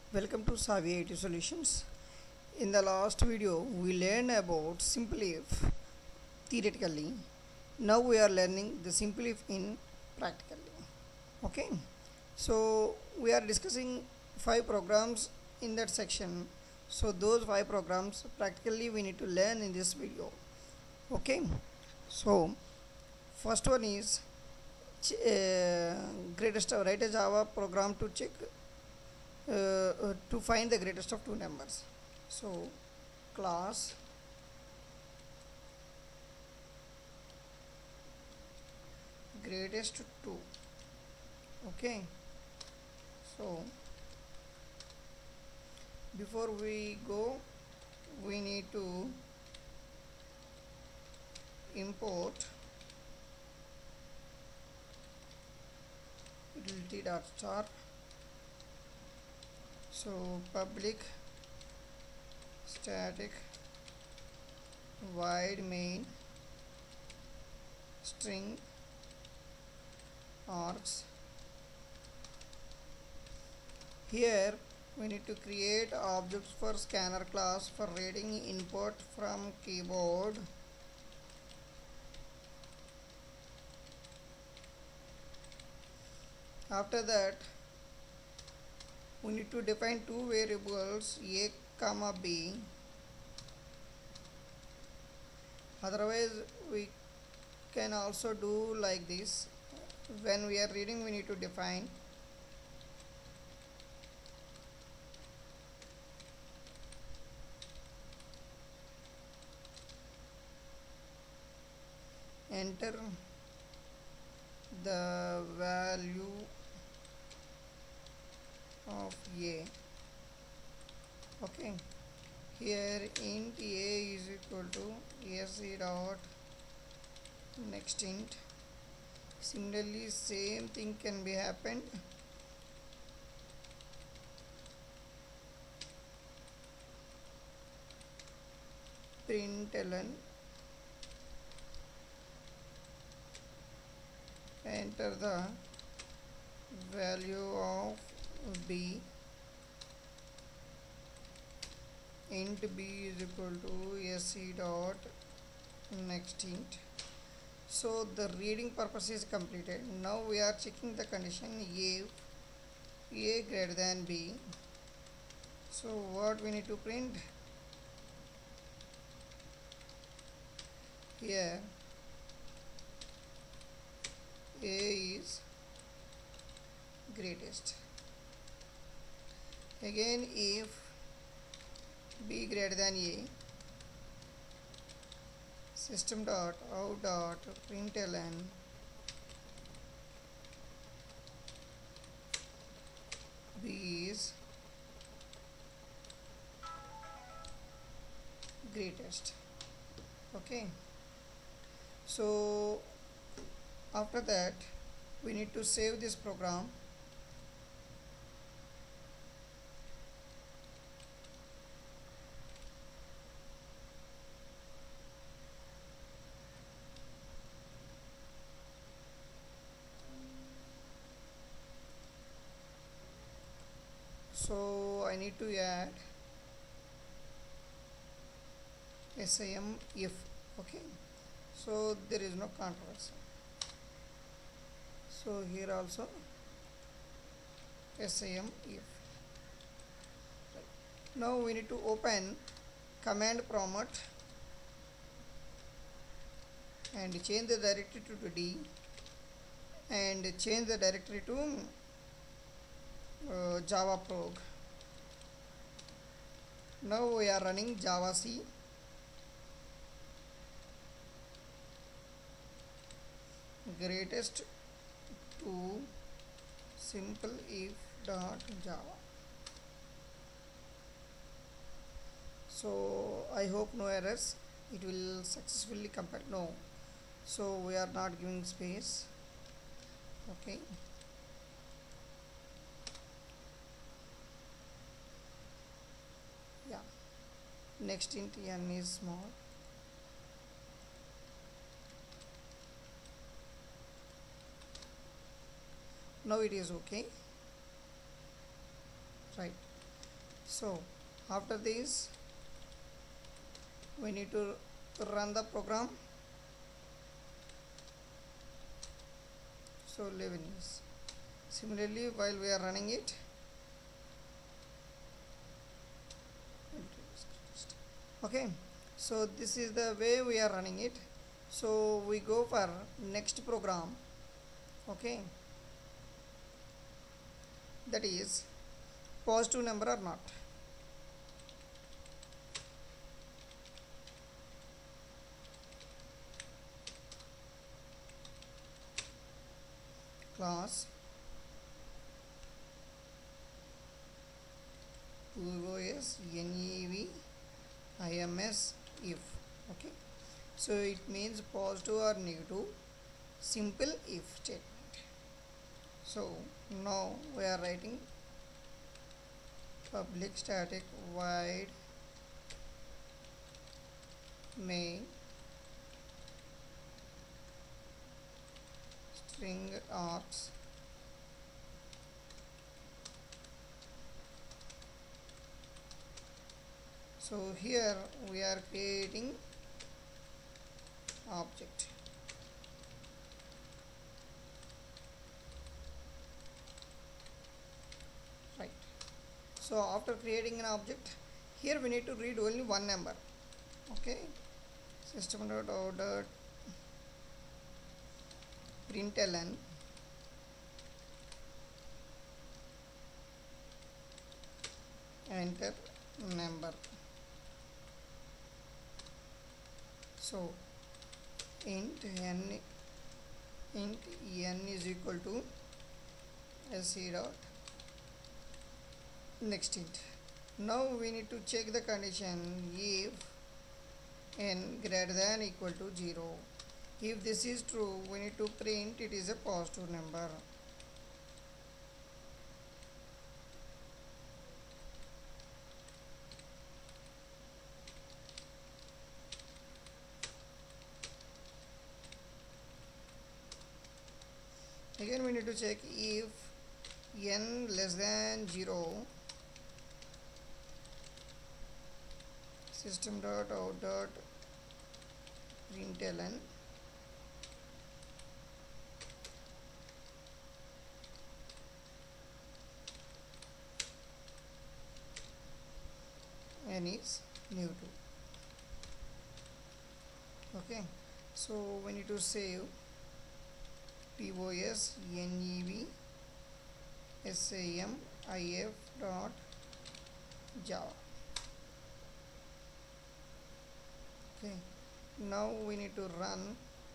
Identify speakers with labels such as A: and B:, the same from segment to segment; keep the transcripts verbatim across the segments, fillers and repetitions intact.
A: Welcome to Savvy I T Solutions. In the last video, we learned about simple if theoretically. Now we are learning the simple if in practically. Okay. So we are discussing five programs in that section. So those five programs practically we need to learn in this video. Okay. So first one is uh, greatest write a Java program to check uh, uh, to find the greatest of two numbers. So class greatest two. Okay, so before we go we need to import utility dot star. So public static void main string args. Here we need to create objects for scanner class for reading input from keyboard. After that we need to define two variables a comma b. Otherwise we can also do like this. When we are reading we need to define enter the value of a. Okay, here int a is equal to sc dot next int. Similarly same thing can be happened. Println enter the value of b. Int b is equal to sc dot next int. So the reading purpose is completed. Now we are checking the condition if a greater than b. So what we need to print here, a is greatest. Again if b greater than a, system dot out dot println b is greatest. Okay, so after that we need to save this program. So I need to add sim if. Okay, so there is no controversy. So here also sim if. Now we need to open command prompt and change the directory to D and change the directory to uh, Java prog. Now we are running Java C. Greatest to simple if dot java. So I hope no errors, it will successfully compile. No, so we are not giving space. Okay, yeah, next int n is small. Now it is okay, right? So after this we need to run the program. So eleven is similarly while we are running it, okay, so this is the way we are running it. So we go for next program, okay, that is positive number or not. Class POS NEV IMS if, okay, so it means positive or negative simple if statement. So now we are writing public static void main string args so here we are creating object. Right. So after creating an object, here we need to read only one number. Okay. System dot out dot println enter number. So int n int n is equal to sc dot next int. Now we need to check the condition if n greater than equal to zero. If this is true, we need to print it is a positive number. Again we need to check if n less than zero, system dot out dot println n is new two. Okay, so we need to save POS NEV SAM IF dot Java. Okay, now we need to run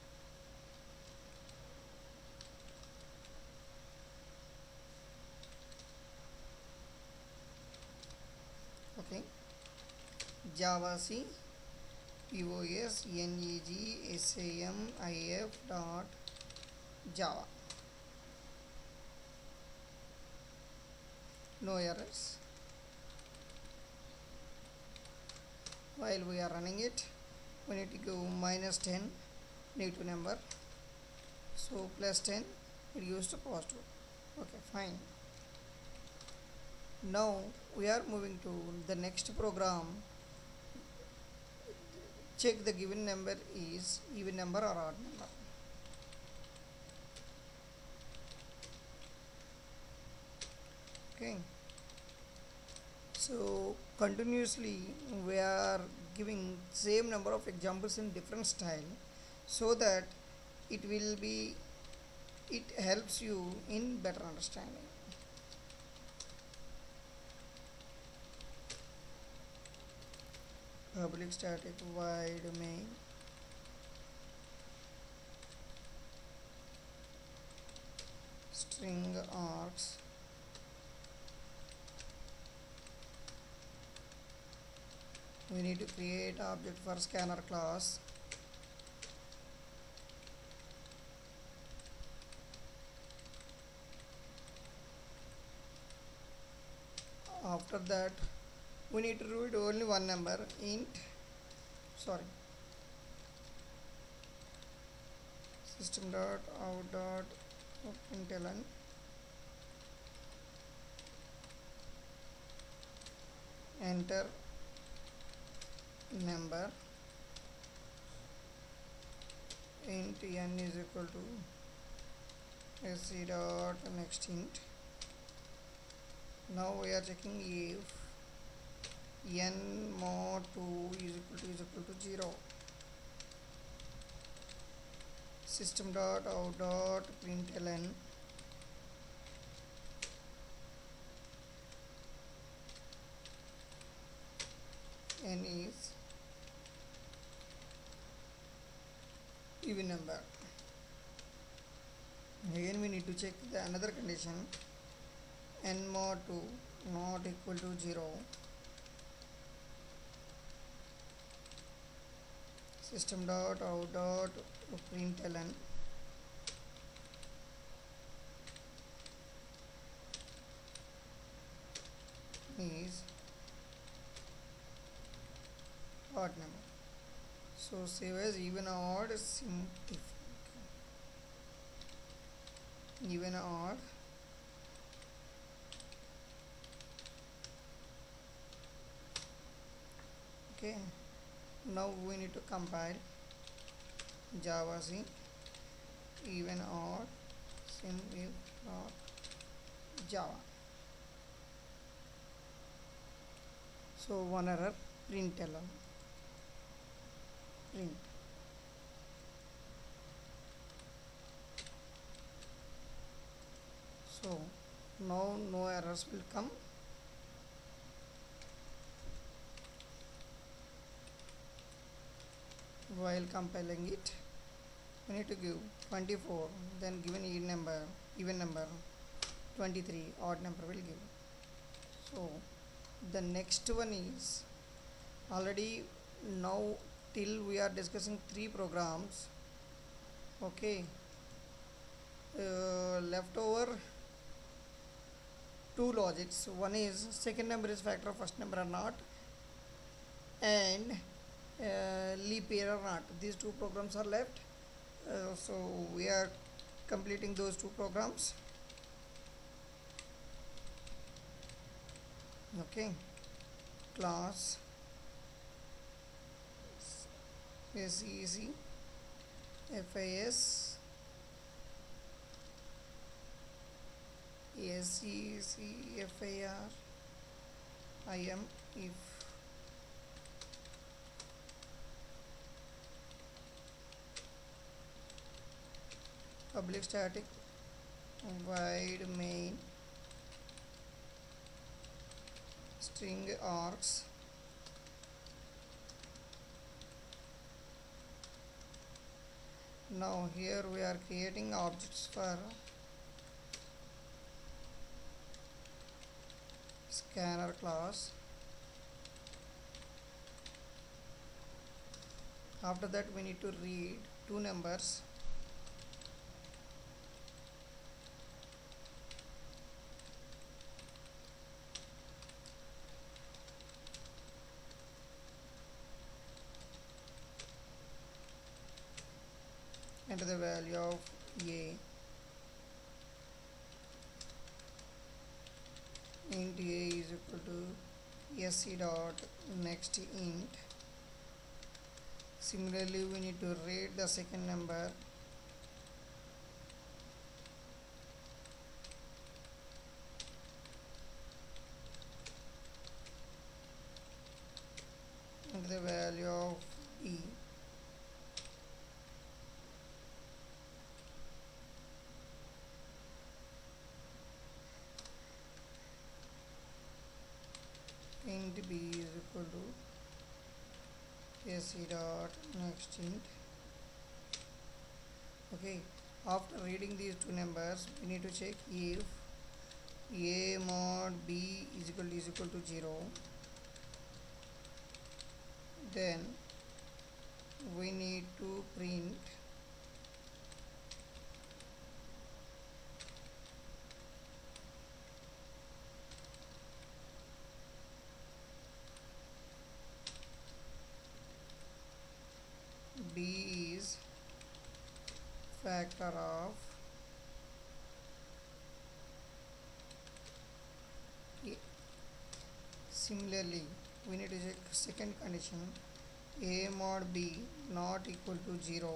A: okay Java C POS NEG SAM IF dot Java. No errors. While we are running it, we need to go minus ten, negative number. So plus ten, it goes to positive. Okay, fine. Now we are moving to the next program. Check the given number is even number or odd number. Okay, so continuously we are giving same number of examples in different style so that it will be it helps you in better understanding. Public static void main string args we need to create object for scanner class. After that we need to read only one number int sorry system dot out dot println enter number int n is equal to sc dot next int. Now we are checking if n mod two is equal to is equal to zero. System dot out dot println n is even number. Again we need to check the another condition, n mod two not equal to zero. System dot out dot println is odd number. So save as even odd simplify. Even odd okay. Now we need to compile Java C even odd simplify Java. So one error, println print. So now no errors will come. While compiling it, we need to give twenty-four, then given even number, even number twenty-three, odd number will give. So the next one is already now till we are discussing three programs. Okay, uh, left over two logics. One is second number is factor of first number or not, and uh, leap year or not. These two programs are left. Uh, so we are completing those two programs. Okay, class sec fas sec far im if public static void main string args Now here we are creating objects for scanner class. After that we need to read two numbers. Enter the value of a. Int a is equal to sc dot next int. Similarly, we need to read the second number. Enter the value of b. Int b is equal to sc dot next int. Okay, after reading these two numbers, we need to check if a mod b is equal to is equal to zero. Then we need to print b is factor of a. Similarly, we need to check second condition, a mod b not equal to zero.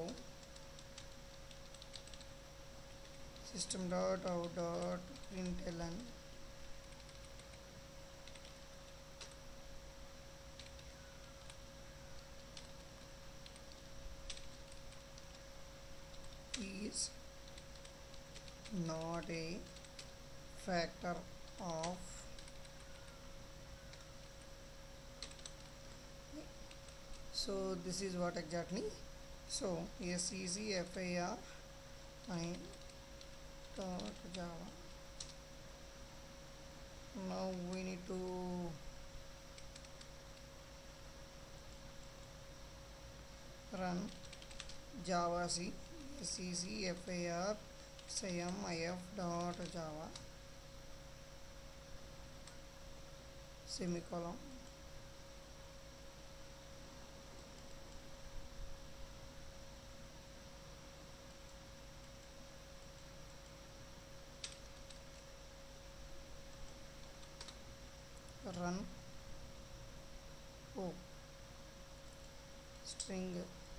A: System dot out dot println is not a factor of so this is what exactly. So SECFAR nine dot java. Now we need to run java c SECFAR simif dot java semicolon. Run oh string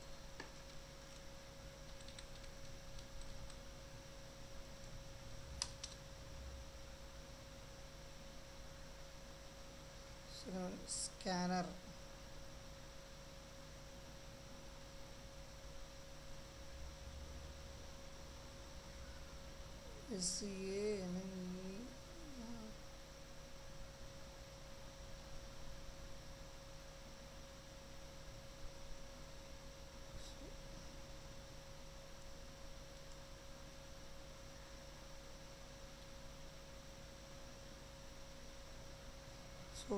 A: so scanner S C A N N E so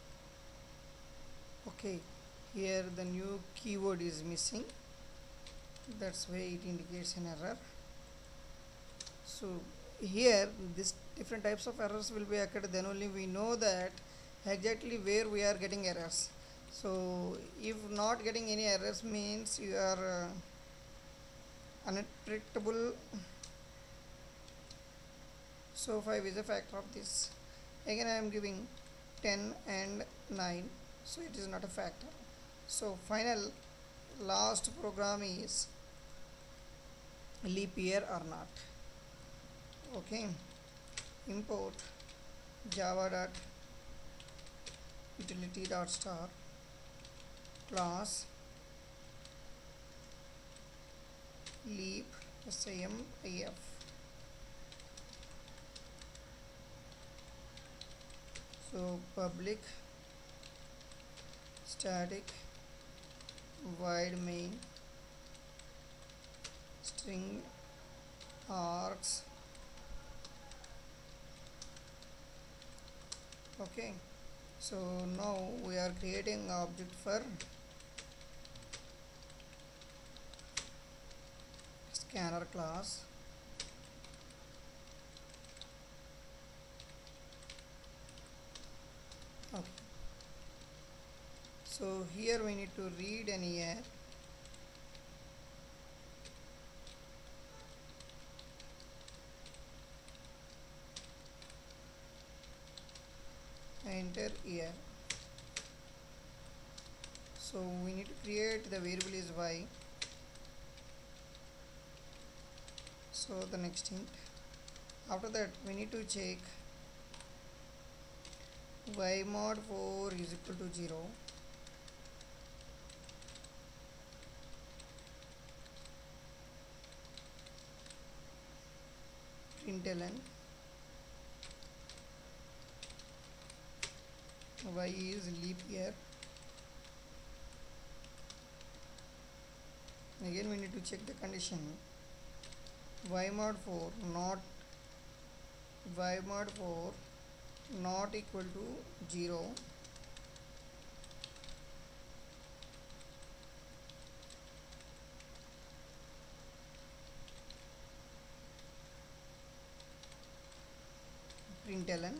A: okay, here the new keyword is missing, that's why it indicates an error. So here this different types of errors will be occurred, then only we know that exactly where we are getting errors. So if not getting any errors means you are uh, unpredictable. So five is a factor of this. Again I am giving ten and nine, so it is not a factor. So final last program is leap year or not. Okay, import java dot utility dot star class leap simif. So public static void main string args. Okay, so now we are creating object for scanner class. Okay, so here we need to read an year. Enter year. So we need to create the variable is y. So the next int. After that we need to check y mod four is equal to zero. Println y is leap year. Again we need to check the condition y mod four not y mod four not equal to zero. Println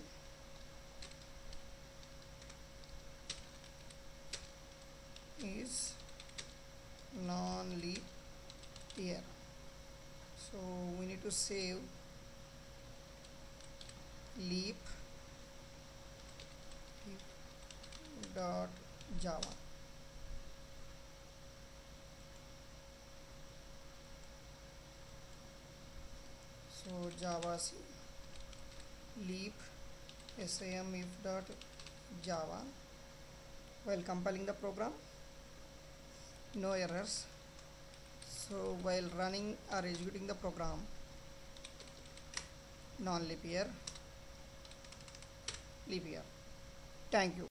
A: is non-leap year. So we need to save leap, leap dot java. So java c leap sam if dot java. While compiling the program, no errors. So while running or executing the program, non-leap year, leap year. Thank you.